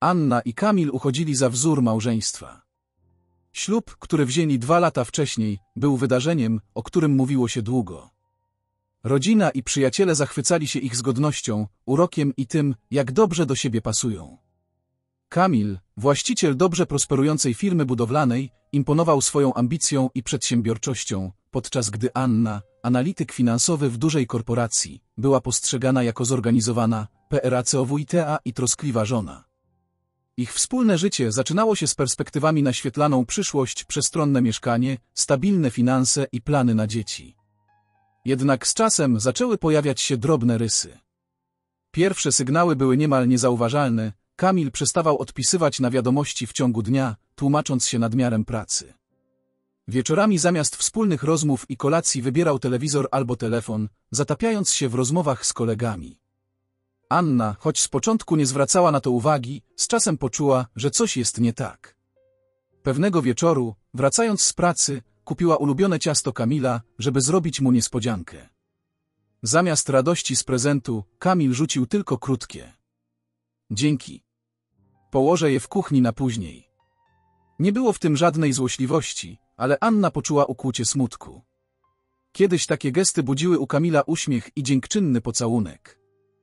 Anna i Kamil uchodzili za wzór małżeństwa. Ślub, który wzięli 2 lata wcześniej, był wydarzeniem, o którym mówiło się długo. Rodzina i przyjaciele zachwycali się ich zgodnością, urokiem i tym, jak dobrze do siebie pasują. Kamil, właściciel dobrze prosperującej firmy budowlanej, imponował swoją ambicją i przedsiębiorczością, podczas gdy Anna, analityk finansowy w dużej korporacji, była postrzegana jako zorganizowana, pracowita i troskliwa żona. Ich wspólne życie zaczynało się z perspektywami na świetlaną przyszłość, przestronne mieszkanie, stabilne finanse i plany na dzieci. Jednak z czasem zaczęły pojawiać się drobne rysy. Pierwsze sygnały były niemal niezauważalne. Kamil przestawał odpisywać na wiadomości w ciągu dnia, tłumacząc się nadmiarem pracy. Wieczorami zamiast wspólnych rozmów i kolacji wybierał telewizor albo telefon, zatapiając się w rozmowach z kolegami. Anna, choć z początku nie zwracała na to uwagi, z czasem poczuła, że coś jest nie tak. Pewnego wieczoru, wracając z pracy, kupiła ulubione ciasto Kamila, żeby zrobić mu niespodziankę. Zamiast radości z prezentu, Kamil rzucił tylko krótkie: dzięki. Położę je w kuchni na później. Nie było w tym żadnej złośliwości, ale Anna poczuła ukłucie smutku. Kiedyś takie gesty budziły u Kamila uśmiech i dziękczynny pocałunek.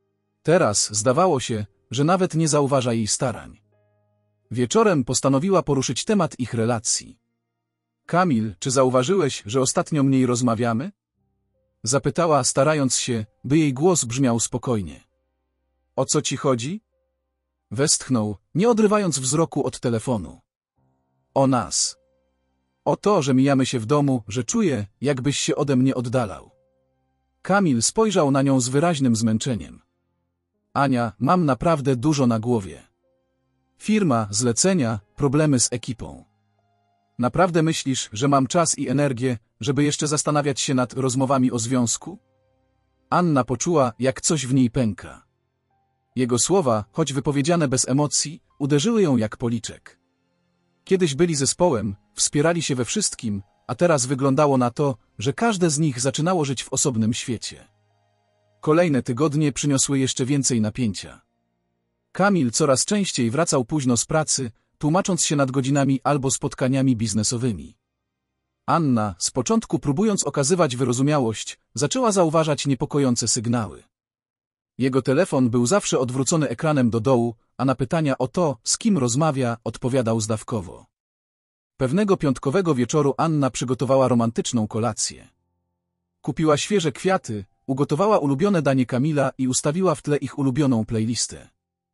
Teraz zdawało się, że nawet nie zauważa jej starań. Wieczorem postanowiła poruszyć temat ich relacji. Kamil, czy zauważyłeś, że ostatnio mniej rozmawiamy? Zapytała, starając się, by jej głos brzmiał spokojnie. O co ci chodzi? Westchnął, nie odrywając wzroku od telefonu. O nas. O to, że mijamy się w domu, że czuję, jakbyś się ode mnie oddalał. Kamil spojrzał na nią z wyraźnym zmęczeniem. Ania, mam naprawdę dużo na głowie. Firma, zlecenia, problemy z ekipą. Naprawdę myślisz, że mam czas i energię, żeby jeszcze zastanawiać się nad rozmowami o związku? Anna poczuła, jak coś w niej pęka. Jego słowa, choć wypowiedziane bez emocji, uderzyły ją jak policzek. Kiedyś byli zespołem, wspierali się we wszystkim, a teraz wyglądało na to, że każde z nich zaczynało żyć w osobnym świecie. Kolejne tygodnie przyniosły jeszcze więcej napięcia. Kamil coraz częściej wracał późno z pracy, tłumacząc się nadgodzinami albo spotkaniami biznesowymi. Anna, z początku próbując okazywać wyrozumiałość, zaczęła zauważać niepokojące sygnały. Jego telefon był zawsze odwrócony ekranem do dołu, a na pytania o to, z kim rozmawia, odpowiadał zdawkowo. Pewnego piątkowego wieczoru Anna przygotowała romantyczną kolację. Kupiła świeże kwiaty, ugotowała ulubione danie Kamila i ustawiła w tle ich ulubioną playlistę.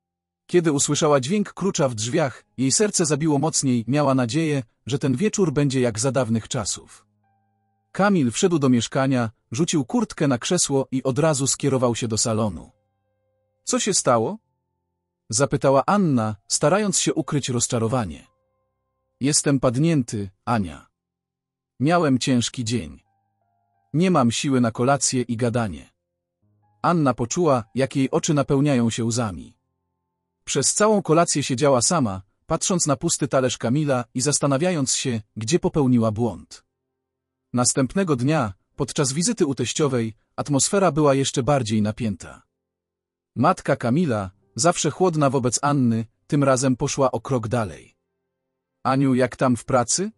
Kiedy usłyszała dźwięk klucza w drzwiach, jej serce zabiło mocniej, miała nadzieję, że ten wieczór będzie jak za dawnych czasów. Kamil wszedł do mieszkania, rzucił kurtkę na krzesło i od razu skierował się do salonu. Co się stało? Zapytała Anna, starając się ukryć rozczarowanie. Jestem padnięty, Ania. Miałem ciężki dzień. Nie mam siły na kolację i gadanie. Anna poczuła, jak jej oczy napełniają się łzami. Przez całą kolację siedziała sama, patrząc na pusty talerz Kamila i zastanawiając się, gdzie popełniła błąd. Następnego dnia, podczas wizyty u teściowej, atmosfera była jeszcze bardziej napięta. Matka Kamila, zawsze chłodna wobec Anny, tym razem poszła o krok dalej. Aniu, jak tam w pracy?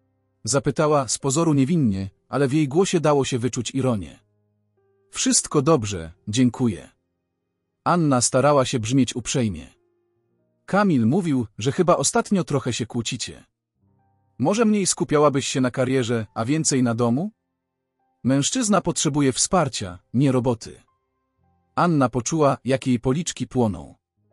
Zapytała z pozoru niewinnie, ale w jej głosie dało się wyczuć ironię. Wszystko dobrze, dziękuję. Anna starała się brzmieć uprzejmie. Kamil mówił, że chyba ostatnio trochę się kłócicie. Może mniej skupiałabyś się na karierze, a więcej na domu? Mężczyzna potrzebuje wsparcia, nie roboty. Anna poczuła, jak jej policzki płoną.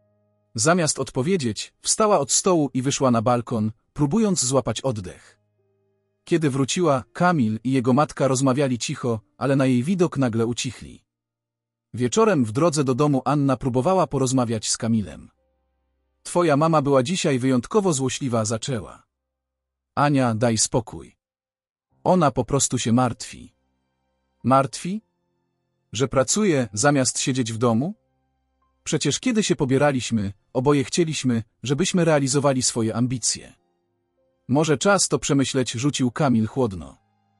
Zamiast odpowiedzieć, wstała od stołu i wyszła na balkon, próbując złapać oddech. Kiedy wróciła, Kamil i jego matka rozmawiali cicho, ale na jej widok nagle ucichli. Wieczorem w drodze do domu Anna próbowała porozmawiać z Kamilem. Twoja mama była dzisiaj wyjątkowo złośliwa, zaczęła. Ania, daj spokój. Ona po prostu się martwi. Martwi? Że pracuje, zamiast siedzieć w domu? Przecież kiedy się pobieraliśmy, oboje chcieliśmy, żebyśmy realizowali swoje ambicje. Może czas to przemyśleć, rzucił Kamil chłodno.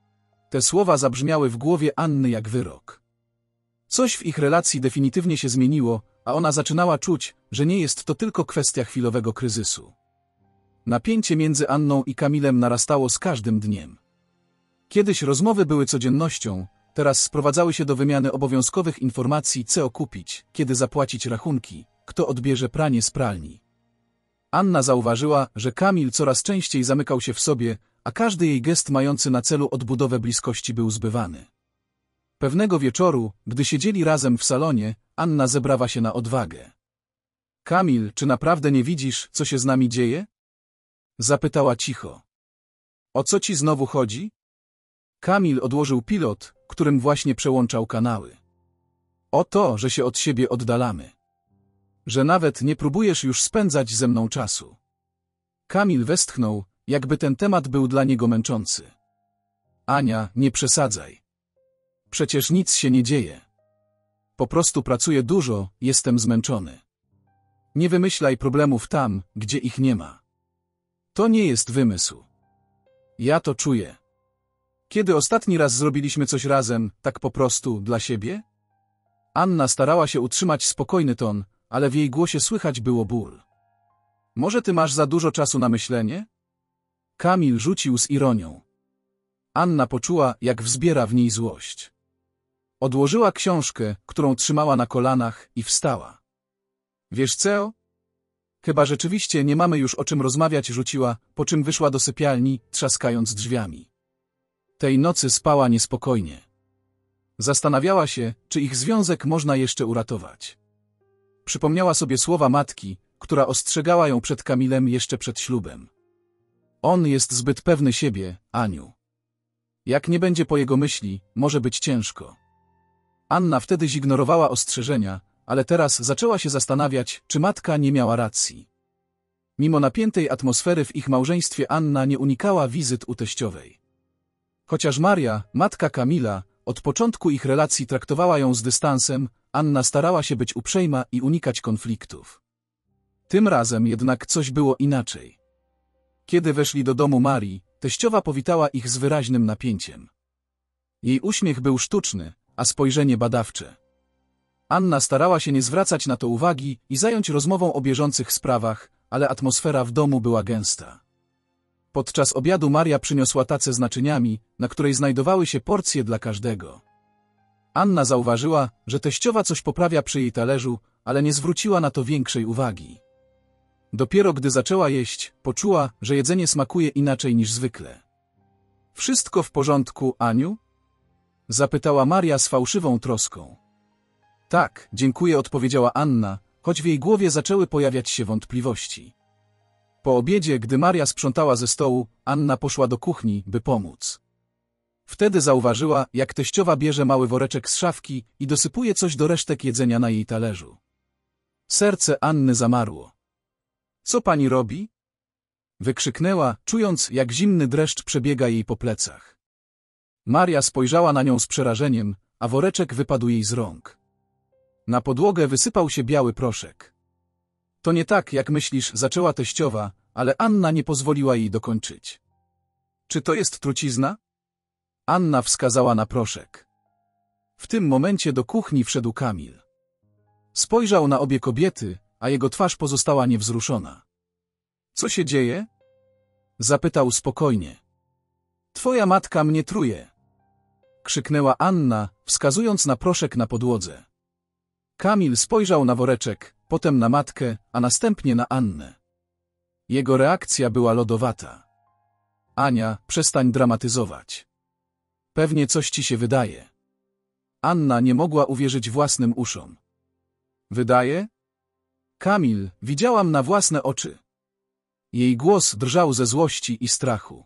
Te słowa zabrzmiały w głowie Anny jak wyrok. Coś w ich relacji definitywnie się zmieniło, a ona zaczynała czuć, że nie jest to tylko kwestia chwilowego kryzysu. Napięcie między Anną i Kamilem narastało z każdym dniem. Kiedyś rozmowy były codziennością, teraz sprowadzały się do wymiany obowiązkowych informacji, co kupić, kiedy zapłacić rachunki, kto odbierze pranie z pralni. Anna zauważyła, że Kamil coraz częściej zamykał się w sobie, a każdy jej gest mający na celu odbudowę bliskości był zbywany. Pewnego wieczoru, gdy siedzieli razem w salonie, Anna zebrała się na odwagę. Kamil, czy naprawdę nie widzisz, co się z nami dzieje? Zapytała cicho. O co ci znowu chodzi? Kamil odłożył pilot, którym właśnie przełączał kanały. O to, że się od siebie oddalamy. Że nawet nie próbujesz już spędzać ze mną czasu. Kamil westchnął, jakby ten temat był dla niego męczący. Ania, nie przesadzaj. Przecież nic się nie dzieje. Po prostu pracuję dużo, jestem zmęczony. Nie wymyślaj problemów tam, gdzie ich nie ma. To nie jest wymysł. Ja to czuję. Kiedy ostatni raz zrobiliśmy coś razem, tak po prostu, dla siebie? Anna starała się utrzymać spokojny ton, ale w jej głosie słychać było ból. Może ty masz za dużo czasu na myślenie? Kamil rzucił z ironią. Anna poczuła, jak wzbiera w niej złość. Odłożyła książkę, którą trzymała na kolanach, i wstała. Wiesz co? Chyba rzeczywiście nie mamy już o czym rozmawiać, rzuciła, po czym wyszła do sypialni, trzaskając drzwiami. Tej nocy spała niespokojnie. Zastanawiała się, czy ich związek można jeszcze uratować. Przypomniała sobie słowa matki, która ostrzegała ją przed Kamilem jeszcze przed ślubem. On jest zbyt pewny siebie, Aniu. Jak nie będzie po jego myśli, może być ciężko. Anna wtedy zignorowała ostrzeżenia, ale teraz zaczęła się zastanawiać, czy matka nie miała racji. Mimo napiętej atmosfery w ich małżeństwie Anna nie unikała wizyt u teściowej. Chociaż Maria, matka Kamila, od początku ich relacji traktowała ją z dystansem, Anna starała się być uprzejma i unikać konfliktów. Tym razem jednak coś było inaczej. Kiedy weszli do domu Marii, teściowa powitała ich z wyraźnym napięciem. Jej uśmiech był sztuczny, a spojrzenie badawcze. Anna starała się nie zwracać na to uwagi i zająć rozmową o bieżących sprawach, ale atmosfera w domu była gęsta. Podczas obiadu Maria przyniosła tacę z naczyniami, na której znajdowały się porcje dla każdego. Anna zauważyła, że teściowa coś poprawia przy jej talerzu, ale nie zwróciła na to większej uwagi. Dopiero gdy zaczęła jeść, poczuła, że jedzenie smakuje inaczej niż zwykle. Wszystko w porządku, Aniu? Zapytała Maria z fałszywą troską. Tak, dziękuję, odpowiedziała Anna, choć w jej głowie zaczęły pojawiać się wątpliwości. Po obiedzie, gdy Maria sprzątała ze stołu, Anna poszła do kuchni, by pomóc. Wtedy zauważyła, jak teściowa bierze mały woreczek z szafki i dosypuje coś do resztek jedzenia na jej talerzu. Serce Anny zamarło. Co pani robi? Wykrzyknęła, czując, jak zimny dreszcz przebiega jej po plecach. Maria spojrzała na nią z przerażeniem, a woreczek wypadł jej z rąk. Na podłogę wysypał się biały proszek. To nie tak, jak myślisz, zaczęła teściowa, ale Anna nie pozwoliła jej dokończyć. Czy to jest trucizna? Anna wskazała na proszek. W tym momencie do kuchni wszedł Kamil. Spojrzał na obie kobiety, a jego twarz pozostała niewzruszona. Co się dzieje? Zapytał spokojnie. Twoja matka mnie truje. Krzyknęła Anna, wskazując na proszek na podłodze. Kamil spojrzał na woreczek, potem na matkę, a następnie na Annę. Jego reakcja była lodowata. Ania, przestań dramatyzować. Pewnie coś ci się wydaje. Anna nie mogła uwierzyć własnym uszom. Wydaje? Kamil, widziałam na własne oczy. Jej głos drżał ze złości i strachu.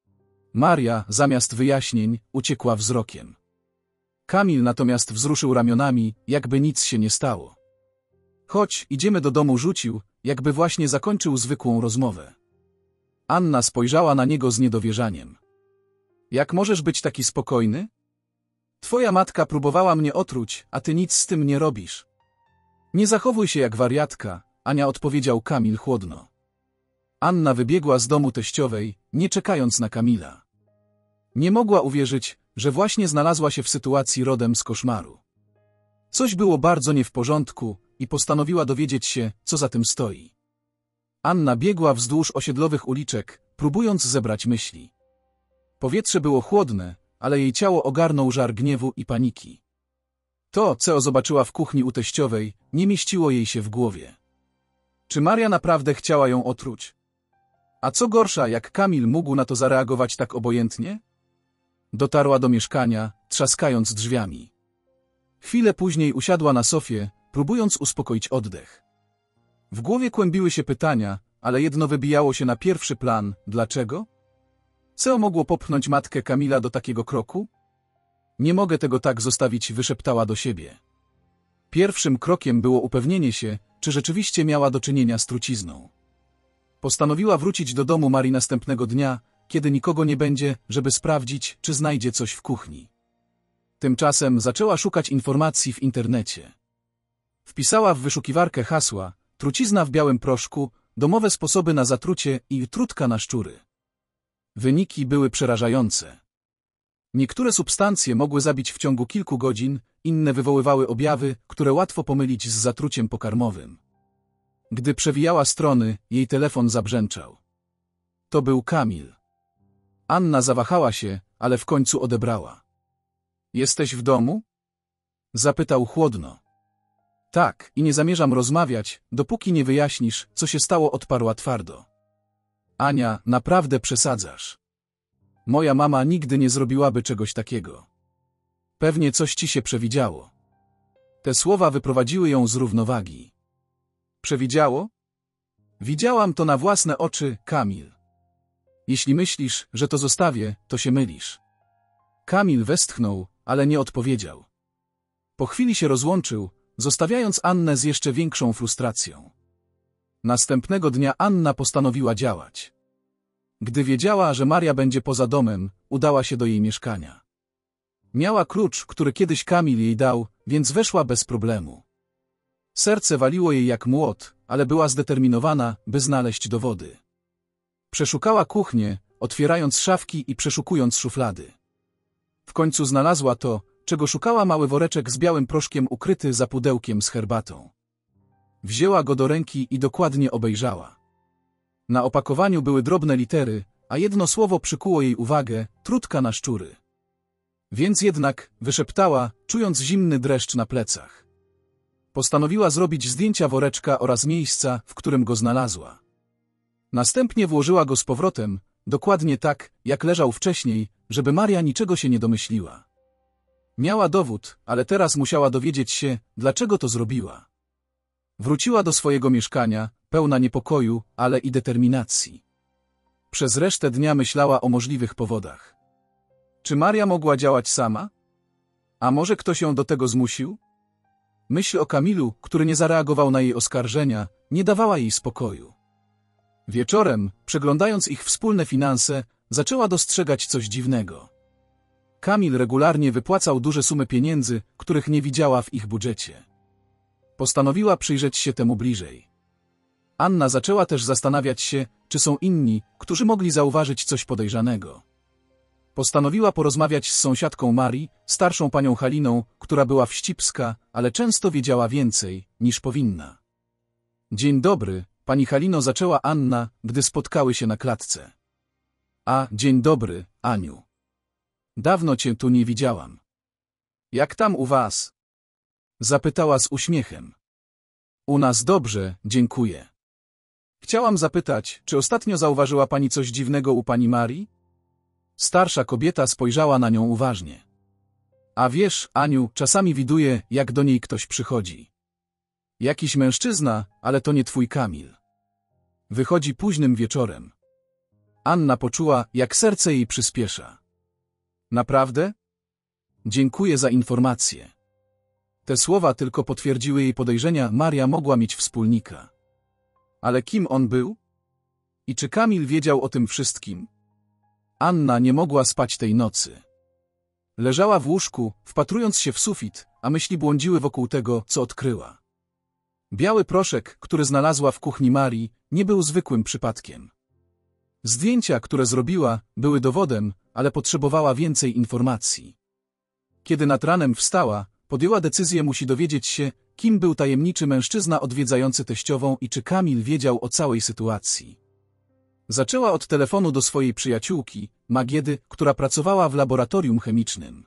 Maria, zamiast wyjaśnień, uciekła wzrokiem. Kamil natomiast wzruszył ramionami, jakby nic się nie stało. Chodź, idziemy do domu, rzucił, jakby właśnie zakończył zwykłą rozmowę. Anna spojrzała na niego z niedowierzaniem. Jak możesz być taki spokojny? Twoja matka próbowała mnie otruć, a ty nic z tym nie robisz. Nie zachowuj się jak wariatka, Ania, odpowiedział Kamil chłodno. Anna wybiegła z domu teściowej, nie czekając na Kamila. Nie mogła uwierzyć, że właśnie znalazła się w sytuacji rodem z koszmaru. Coś było bardzo nie w porządku i postanowiła dowiedzieć się, co za tym stoi. Anna biegła wzdłuż osiedlowych uliczek, próbując zebrać myśli. Powietrze było chłodne, ale jej ciało ogarnął żar gniewu i paniki. To, co zobaczyła w kuchni u teściowej, nie mieściło jej się w głowie. Czy Maria naprawdę chciała ją otruć? A co gorsza, jak Kamil mógł na to zareagować tak obojętnie? Dotarła do mieszkania, trzaskając drzwiami. Chwilę później usiadła na sofie, próbując uspokoić oddech. W głowie kłębiły się pytania, ale jedno wybijało się na pierwszy plan. Dlaczego? Co mogło popchnąć matkę Kamila do takiego kroku? Nie mogę tego tak zostawić, wyszeptała do siebie. Pierwszym krokiem było upewnienie się, czy rzeczywiście miała do czynienia z trucizną. Postanowiła wrócić do domu Marii następnego dnia, kiedy nikogo nie będzie, żeby sprawdzić, czy znajdzie coś w kuchni. Tymczasem zaczęła szukać informacji w internecie. Wpisała w wyszukiwarkę hasła: trucizna w białym proszku, domowe sposoby na zatrucie i trutka na szczury. Wyniki były przerażające. Niektóre substancje mogły zabić w ciągu kilku godzin, inne wywoływały objawy, które łatwo pomylić z zatruciem pokarmowym. Gdy przewijała strony, jej telefon zabrzęczał. To był Kamil. Anna zawahała się, ale w końcu odebrała. Jesteś w domu? Zapytał chłodno. Tak, i nie zamierzam rozmawiać, dopóki nie wyjaśnisz, co się stało, odparła twardo. Ania, naprawdę przesadzasz. Moja mama nigdy nie zrobiłaby czegoś takiego. Pewnie coś ci się przewidziało. Te słowa wyprowadziły ją z równowagi. Przewidziało? Widziałam to na własne oczy, Kamil. Jeśli myślisz, że to zostawię, to się mylisz. Kamil westchnął, ale nie odpowiedział. Po chwili się rozłączył, zostawiając Annę z jeszcze większą frustracją. Następnego dnia Anna postanowiła działać. Gdy wiedziała, że Maria będzie poza domem, udała się do jej mieszkania. Miała klucz, który kiedyś Kamil jej dał, więc weszła bez problemu. Serce waliło jej jak młot, ale była zdeterminowana, by znaleźć dowody. Przeszukała kuchnię, otwierając szafki i przeszukując szuflady. W końcu znalazła to, czego szukała: mały woreczek z białym proszkiem ukryty za pudełkiem z herbatą. Wzięła go do ręki i dokładnie obejrzała. Na opakowaniu były drobne litery, a jedno słowo przykuło jej uwagę: trutka na szczury. Więc jednak, wyszeptała, czując zimny dreszcz na plecach. Postanowiła zrobić zdjęcia woreczka oraz miejsca, w którym go znalazła. Następnie włożyła go z powrotem, dokładnie tak, jak leżał wcześniej, żeby Maria niczego się nie domyśliła. Miała dowód, ale teraz musiała dowiedzieć się, dlaczego to zrobiła. Wróciła do swojego mieszkania, pełna niepokoju, ale i determinacji. Przez resztę dnia myślała o możliwych powodach. Czy Maria mogła działać sama? A może ktoś ją do tego zmusił? Myśl o Kamilu, który nie zareagował na jej oskarżenia, nie dawała jej spokoju. Wieczorem, przeglądając ich wspólne finanse, zaczęła dostrzegać coś dziwnego. Kamil regularnie wypłacał duże sumy pieniędzy, których nie widziała w ich budżecie. Postanowiła przyjrzeć się temu bliżej. Anna zaczęła też zastanawiać się, czy są inni, którzy mogli zauważyć coś podejrzanego. Postanowiła porozmawiać z sąsiadką Marii, starszą panią Haliną, która była wścibska, ale często wiedziała więcej, niż powinna. Dzień dobry, pani Halino, zaczęła Anna, gdy spotkały się na klatce. A, dzień dobry, Aniu. Dawno cię tu nie widziałam. Jak tam u was? Zapytała z uśmiechem. U nas dobrze, dziękuję. Chciałam zapytać, czy ostatnio zauważyła pani coś dziwnego u pani Marii? Starsza kobieta spojrzała na nią uważnie. A wiesz, Aniu, czasami widuję, jak do niej ktoś przychodzi. Jakiś mężczyzna, ale to nie twój Kamil. Wychodzi późnym wieczorem. Anna poczuła, jak serce jej przyspiesza. Naprawdę? Dziękuję za informację. Te słowa tylko potwierdziły jej podejrzenia. Maria mogła mieć wspólnika. Ale kim on był? I czy Kamil wiedział o tym wszystkim? Anna nie mogła spać tej nocy. Leżała w łóżku, wpatrując się w sufit, a myśli błądziły wokół tego, co odkryła. Biały proszek, który znalazła w kuchni Marii, nie był zwykłym przypadkiem. Zdjęcia, które zrobiła, były dowodem, ale potrzebowała więcej informacji. Kiedy nad ranem wstała, podjęła decyzję, musi dowiedzieć się, kim był tajemniczy mężczyzna odwiedzający teściową i czy Kamil wiedział o całej sytuacji. Zaczęła od telefonu do swojej przyjaciółki, Magiedy, która pracowała w laboratorium chemicznym.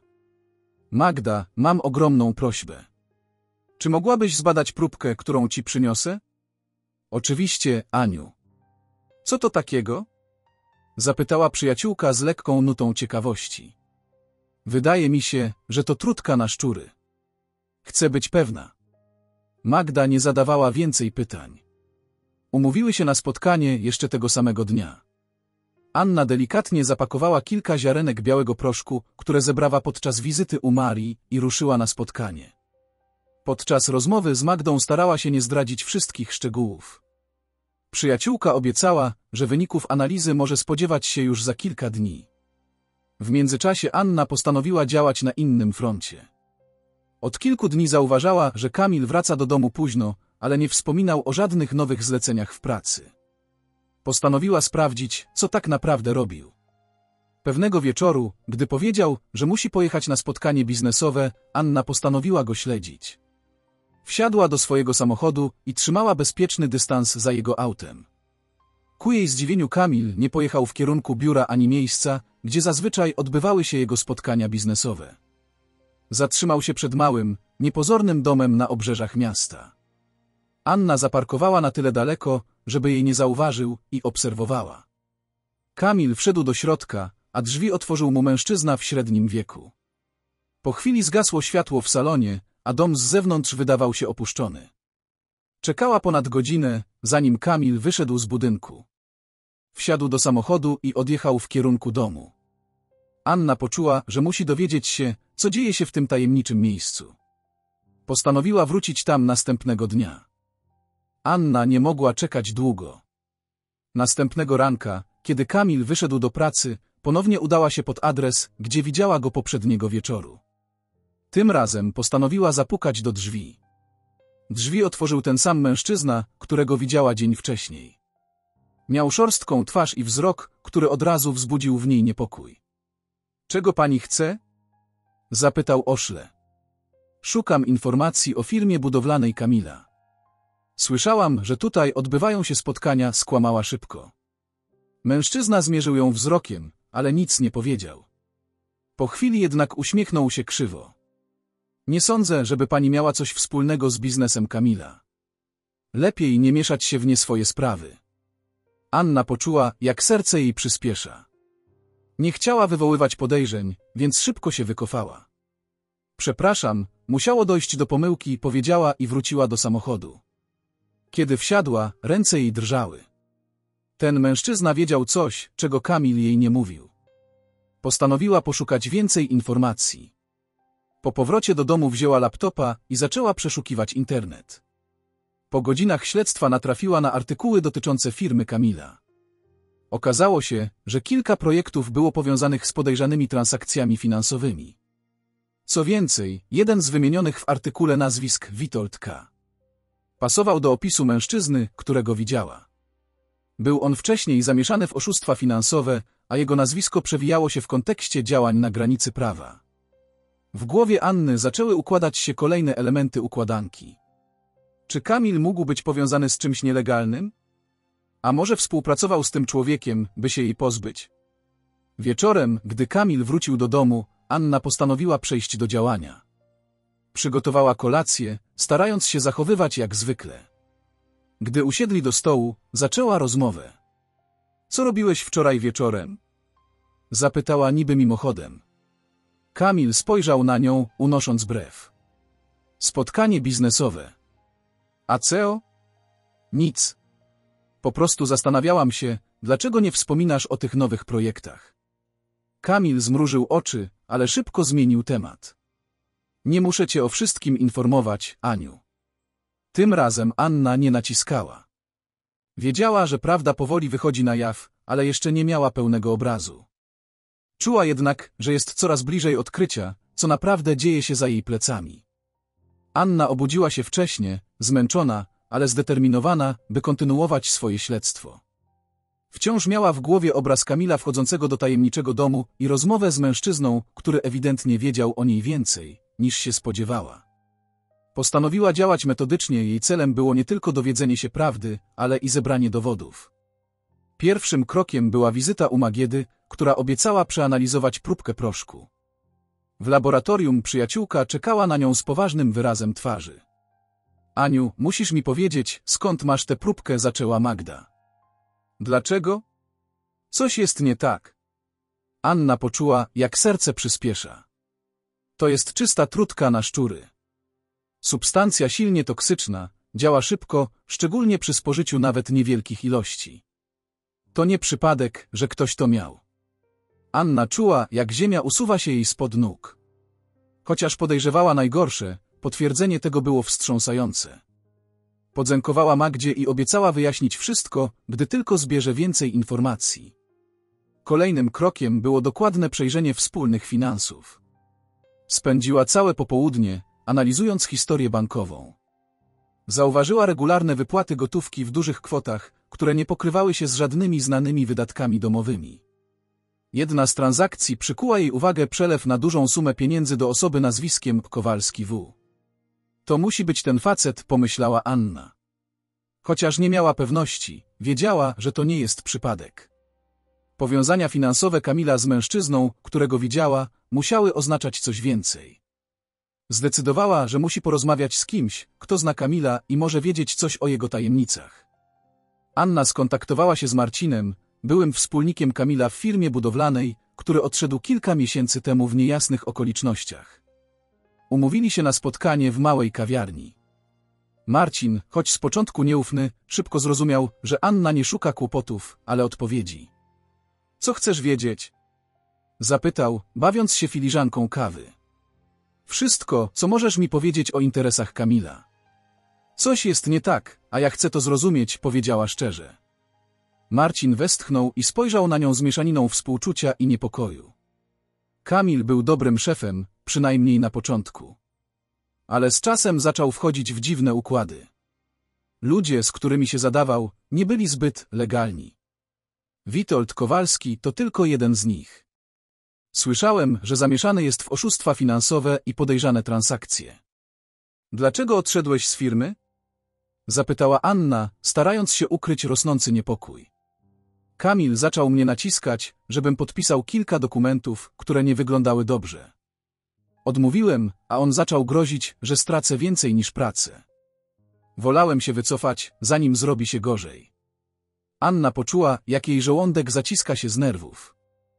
Magda, mam ogromną prośbę. Czy mogłabyś zbadać próbkę, którą ci przyniosę? Oczywiście, Aniu. Co to takiego? Zapytała przyjaciółka z lekką nutą ciekawości. Wydaje mi się, że to trutka na szczury. Chcę być pewna. Magda nie zadawała więcej pytań. Umówiły się na spotkanie jeszcze tego samego dnia. Anna delikatnie zapakowała kilka ziarenek białego proszku, które zebrała podczas wizyty u Marii, i ruszyła na spotkanie. Podczas rozmowy z Magdą starała się nie zdradzić wszystkich szczegółów. Przyjaciółka obiecała, że wyników analizy może spodziewać się już za kilka dni. W międzyczasie Anna postanowiła działać na innym froncie. Od kilku dni zauważała, że Kamil wraca do domu późno, ale nie wspominał o żadnych nowych zleceniach w pracy. Postanowiła sprawdzić, co tak naprawdę robił. Pewnego wieczoru, gdy powiedział, że musi pojechać na spotkanie biznesowe, Anna postanowiła go śledzić. Wsiadła do swojego samochodu i trzymała bezpieczny dystans za jego autem. Ku jej zdziwieniu Kamil nie pojechał w kierunku biura ani miejsca, gdzie zazwyczaj odbywały się jego spotkania biznesowe. Zatrzymał się przed małym, niepozornym domem na obrzeżach miasta. Anna zaparkowała na tyle daleko, żeby jej nie zauważył, i obserwowała. Kamil wszedł do środka, a drzwi otworzył mu mężczyzna w średnim wieku. Po chwili zgasło światło w salonie, a dom z zewnątrz wydawał się opuszczony. Czekała ponad godzinę, zanim Kamil wyszedł z budynku. Wsiadł do samochodu i odjechał w kierunku domu. Anna poczuła, że musi dowiedzieć się, co dzieje się w tym tajemniczym miejscu. Postanowiła wrócić tam następnego dnia. Anna nie mogła czekać długo. Następnego ranka, kiedy Kamil wyszedł do pracy, ponownie udała się pod adres, gdzie widziała go poprzedniego wieczoru. Tym razem postanowiła zapukać do drzwi. Drzwi otworzył ten sam mężczyzna, którego widziała dzień wcześniej. Miał szorstką twarz i wzrok, który od razu wzbudził w niej niepokój. Czego pani chce? Zapytał oszle. Szukam informacji o firmie budowlanej Kamila. Słyszałam, że tutaj odbywają się spotkania, skłamała szybko. Mężczyzna zmierzył ją wzrokiem, ale nic nie powiedział. Po chwili jednak uśmiechnął się krzywo. Nie sądzę, żeby pani miała coś wspólnego z biznesem Kamila. Lepiej nie mieszać się w nie swoje sprawy. Anna poczuła, jak serce jej przyspiesza. Nie chciała wywoływać podejrzeń, więc szybko się wycofała. Przepraszam, musiało dojść do pomyłki, powiedziała i wróciła do samochodu. Kiedy wsiadła, ręce jej drżały. Ten mężczyzna wiedział coś, czego Kamil jej nie mówił. Postanowiła poszukać więcej informacji. Po powrocie do domu wzięła laptopa i zaczęła przeszukiwać internet. Po godzinach śledztwa natrafiła na artykuły dotyczące firmy Kamila. Okazało się, że kilka projektów było powiązanych z podejrzanymi transakcjami finansowymi. Co więcej, jeden z wymienionych w artykule nazwisk Witold K. pasował do opisu mężczyzny, którego widziała. Był on wcześniej zamieszany w oszustwa finansowe, a jego nazwisko przewijało się w kontekście działań na granicy prawa. W głowie Anny zaczęły układać się kolejne elementy układanki. Czy Kamil mógł być powiązany z czymś nielegalnym? A może współpracował z tym człowiekiem, by się jej pozbyć? Wieczorem, gdy Kamil wrócił do domu, Anna postanowiła przejść do działania. Przygotowała kolację, starając się zachowywać jak zwykle. Gdy usiedli do stołu, zaczęła rozmowę. Co robiłeś wczoraj wieczorem? Zapytała niby mimochodem. Kamil spojrzał na nią, unosząc brew. Spotkanie biznesowe. A co? Nic. Po prostu zastanawiałam się, dlaczego nie wspominasz o tych nowych projektach. Kamil zmrużył oczy, ale szybko zmienił temat. Nie muszę cię o wszystkim informować, Aniu. Tym razem Anna nie naciskała. Wiedziała, że prawda powoli wychodzi na jaw, ale jeszcze nie miała pełnego obrazu. Czuła jednak, że jest coraz bliżej odkrycia, co naprawdę dzieje się za jej plecami. Anna obudziła się wcześnie, zmęczona, ale zdeterminowana, by kontynuować swoje śledztwo. Wciąż miała w głowie obraz Kamila wchodzącego do tajemniczego domu i rozmowę z mężczyzną, który ewidentnie wiedział o niej więcej, niż się spodziewała. Postanowiła działać metodycznie, jej celem było nie tylko dowiedzenie się prawdy, ale i zebranie dowodów. Pierwszym krokiem była wizyta u Magiedy, która obiecała przeanalizować próbkę proszku. W laboratorium przyjaciółka czekała na nią z poważnym wyrazem twarzy. Aniu, musisz mi powiedzieć, skąd masz tę próbkę, zaczęła Magda. Dlaczego? Coś jest nie tak. Anna poczuła, jak serce przyspiesza. To jest czysta trutka na szczury. Substancja silnie toksyczna, działa szybko, szczególnie przy spożyciu nawet niewielkich ilości. To nie przypadek, że ktoś to miał. Anna czuła, jak ziemia usuwa się jej spod nóg. Chociaż podejrzewała najgorsze, potwierdzenie tego było wstrząsające. Podziękowała Magdzie i obiecała wyjaśnić wszystko, gdy tylko zbierze więcej informacji. Kolejnym krokiem było dokładne przejrzenie wspólnych finansów. Spędziła całe popołudnie, analizując historię bankową. Zauważyła regularne wypłaty gotówki w dużych kwotach, które nie pokrywały się z żadnymi znanymi wydatkami domowymi. Jedna z transakcji przykuła jej uwagę: przelew na dużą sumę pieniędzy do osoby nazwiskiem Kowalski W. To musi być ten facet, pomyślała Anna. Chociaż nie miała pewności, wiedziała, że to nie jest przypadek. Powiązania finansowe Kamila z mężczyzną, którego widziała, musiały oznaczać coś więcej. Zdecydowała, że musi porozmawiać z kimś, kto zna Kamila i może wiedzieć coś o jego tajemnicach. Anna skontaktowała się z Marcinem, byłym wspólnikiem Kamila w firmie budowlanej, który odszedł kilka miesięcy temu w niejasnych okolicznościach. Umówili się na spotkanie w małej kawiarni. Marcin, choć z początku nieufny, szybko zrozumiał, że Anna nie szuka kłopotów, ale odpowiedzi. Co chcesz wiedzieć? Zapytał, bawiąc się filiżanką kawy. Wszystko, co możesz mi powiedzieć o interesach Kamila. Coś jest nie tak, a ja chcę to zrozumieć, powiedziała szczerze. Marcin westchnął i spojrzał na nią z mieszaniną współczucia i niepokoju. Kamil był dobrym szefem, przynajmniej na początku. Ale z czasem zaczął wchodzić w dziwne układy. Ludzie, z którymi się zadawał, nie byli zbyt legalni. Witold Kowalski to tylko jeden z nich. Słyszałem, że zamieszany jest w oszustwa finansowe i podejrzane transakcje. Dlaczego odszedłeś z firmy? Zapytała Anna, starając się ukryć rosnący niepokój. Kamil zaczął mnie naciskać, żebym podpisał kilka dokumentów, które nie wyglądały dobrze. Odmówiłem, a on zaczął grozić, że stracę więcej niż pracę. Wolałem się wycofać, zanim zrobi się gorzej. Anna poczuła, jak jej żołądek zaciska się z nerwów.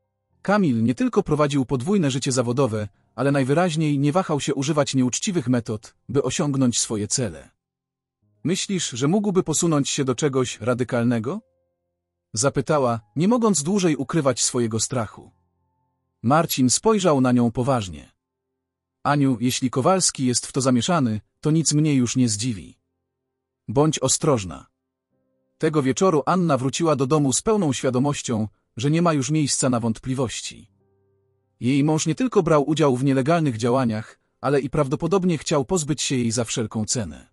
Kamil nie tylko prowadził podwójne życie zawodowe, ale najwyraźniej nie wahał się używać nieuczciwych metod, by osiągnąć swoje cele. Myślisz, że mógłby posunąć się do czegoś radykalnego? Zapytała, nie mogąc dłużej ukrywać swojego strachu. Marcin spojrzał na nią poważnie. Aniu, jeśli Kowalski jest w to zamieszany, to nic mnie już nie zdziwi. Bądź ostrożna. Tego wieczoru Anna wróciła do domu z pełną świadomością, że nie ma już miejsca na wątpliwości. Jej mąż nie tylko brał udział w nielegalnych działaniach, ale i prawdopodobnie chciał pozbyć się jej za wszelką cenę.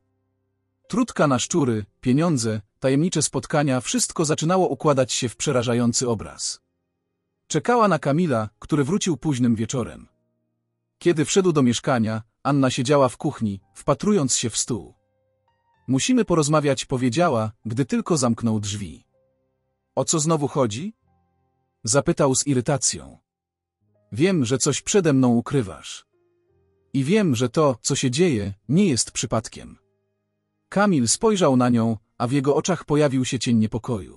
Trutka na szczury, pieniądze, tajemnicze spotkania, wszystko zaczynało układać się w przerażający obraz. Czekała na Kamila, który wrócił późnym wieczorem. Kiedy wszedł do mieszkania, Anna siedziała w kuchni, wpatrując się w stół. Musimy porozmawiać, powiedziała, gdy tylko zamknął drzwi. O co znowu chodzi? Zapytał z irytacją. Wiem, że coś przede mną ukrywasz. I wiem, że to, co się dzieje, nie jest przypadkiem. Kamil spojrzał na nią, a w jego oczach pojawił się cień niepokoju.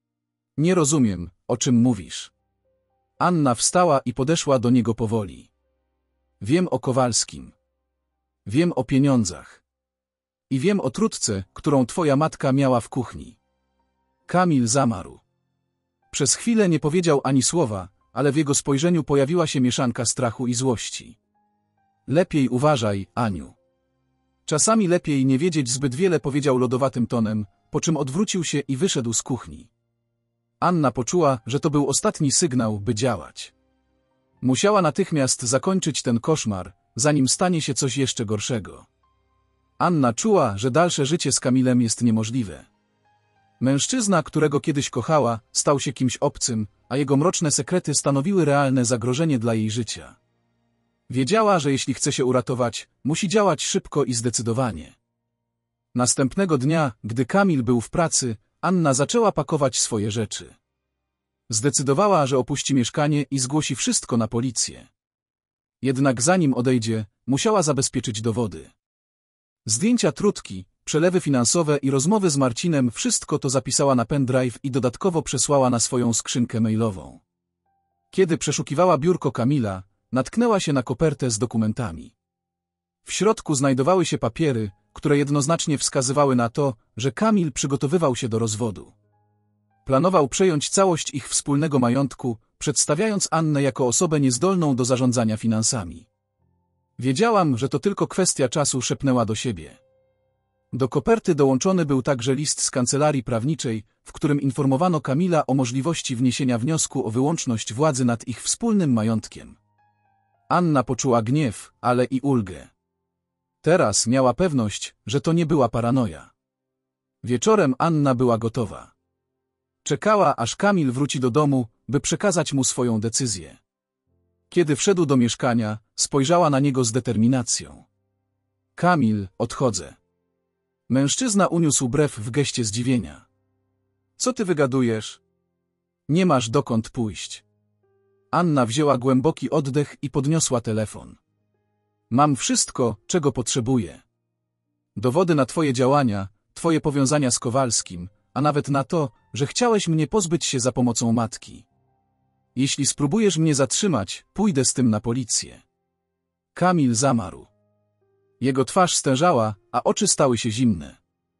Nie rozumiem, o czym mówisz. Anna wstała i podeszła do niego powoli. Wiem o Kowalskim. Wiem o pieniądzach. I wiem o trutce, którą twoja matka miała w kuchni. Kamil zamarł. Przez chwilę nie powiedział ani słowa, ale w jego spojrzeniu pojawiła się mieszanka strachu i złości. Lepiej uważaj, Aniu. Czasami lepiej nie wiedzieć zbyt wiele, powiedział lodowatym tonem, po czym odwrócił się i wyszedł z kuchni. Anna poczuła, że to był ostatni sygnał, by działać. Musiała natychmiast zakończyć ten koszmar, zanim stanie się coś jeszcze gorszego. Anna czuła, że dalsze życie z Kamilem jest niemożliwe. Mężczyzna, którego kiedyś kochała, stał się kimś obcym, a jego mroczne sekrety stanowiły realne zagrożenie dla jej życia. Wiedziała, że jeśli chce się uratować, musi działać szybko i zdecydowanie. Następnego dnia, gdy Kamil był w pracy, Anna zaczęła pakować swoje rzeczy. Zdecydowała, że opuści mieszkanie i zgłosi wszystko na policję. Jednak zanim odejdzie, musiała zabezpieczyć dowody. Zdjęcia trutki, przelewy finansowe i rozmowy z Marcinem, wszystko to zapisała na pendrive i dodatkowo przesłała na swoją skrzynkę mailową. Kiedy przeszukiwała biurko Kamila, natknęła się na kopertę z dokumentami. W środku znajdowały się papiery, które jednoznacznie wskazywały na to, że Kamil przygotowywał się do rozwodu. Planował przejąć całość ich wspólnego majątku, przedstawiając Annę jako osobę niezdolną do zarządzania finansami. Wiedziałam, że to tylko kwestia czasu, szepnęła do siebie. Do koperty dołączony był także list z kancelarii prawniczej, w którym informowano Kamila o możliwości wniesienia wniosku o wyłączność władzy nad ich wspólnym majątkiem. Anna poczuła gniew, ale i ulgę. Teraz miała pewność, że to nie była paranoja. Wieczorem Anna była gotowa. Czekała, aż Kamil wróci do domu, by przekazać mu swoją decyzję. Kiedy wszedł do mieszkania, spojrzała na niego z determinacją. Kamil, odchodzę. Mężczyzna uniósł brew w geście zdziwienia. Co ty wygadujesz? Nie masz dokąd pójść. Anna wzięła głęboki oddech i podniosła telefon. Mam wszystko, czego potrzebuję. Dowody na twoje działania, twoje powiązania z Kowalskim, a nawet na to, że chciałeś mnie pozbyć się za pomocą matki. Jeśli spróbujesz mnie zatrzymać, pójdę z tym na policję. Kamil zamarł. Jego twarz stężała, a oczy stały się zimne.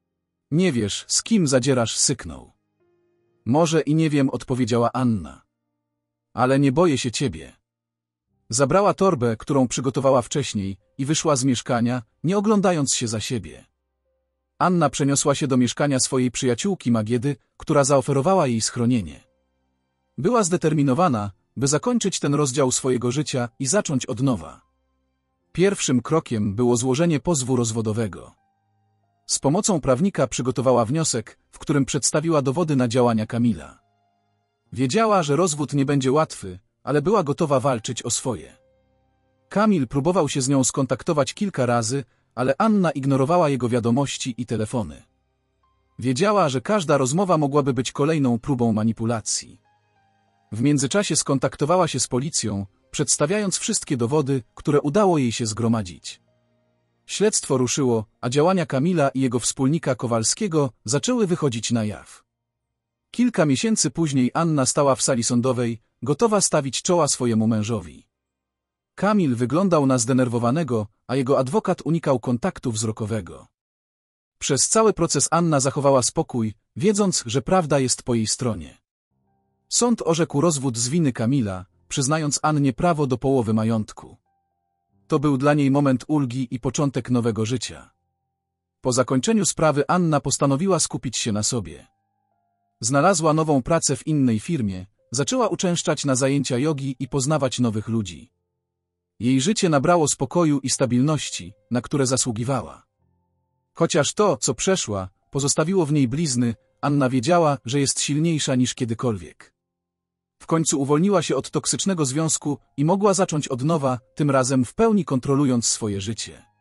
Nie wiesz, z kim zadzierasz, syknął. Może i nie wiem, odpowiedziała Anna. Ale nie boję się ciebie. Zabrała torbę, którą przygotowała wcześniej, i wyszła z mieszkania, nie oglądając się za siebie. Anna przeniosła się do mieszkania swojej przyjaciółki Magiedy, która zaoferowała jej schronienie. Była zdeterminowana, by zakończyć ten rozdział swojego życia i zacząć od nowa. Pierwszym krokiem było złożenie pozwu rozwodowego. Z pomocą prawnika przygotowała wniosek, w którym przedstawiła dowody na działania Kamila. Wiedziała, że rozwód nie będzie łatwy, ale była gotowa walczyć o swoje. Kamil próbował się z nią skontaktować kilka razy, ale Anna ignorowała jego wiadomości i telefony. Wiedziała, że każda rozmowa mogłaby być kolejną próbą manipulacji. W międzyczasie skontaktowała się z policją, przedstawiając wszystkie dowody, które udało jej się zgromadzić. Śledztwo ruszyło, a działania Kamila i jego wspólnika Kowalskiego zaczęły wychodzić na jaw. Kilka miesięcy później Anna stała w sali sądowej, gotowa stawić czoła swojemu mężowi. Kamil wyglądał na zdenerwowanego, a jego adwokat unikał kontaktu wzrokowego. Przez cały proces Anna zachowała spokój, wiedząc, że prawda jest po jej stronie. Sąd orzekł rozwód z winy Kamila, przyznając Annie prawo do połowy majątku. To był dla niej moment ulgi i początek nowego życia. Po zakończeniu sprawy Anna postanowiła skupić się na sobie. Znalazła nową pracę w innej firmie, zaczęła uczęszczać na zajęcia jogi i poznawać nowych ludzi. Jej życie nabrało spokoju i stabilności, na które zasługiwała. Chociaż to, co przeszła, pozostawiło w niej blizny, Anna wiedziała, że jest silniejsza niż kiedykolwiek. W końcu uwolniła się od toksycznego związku i mogła zacząć od nowa, tym razem w pełni kontrolując swoje życie.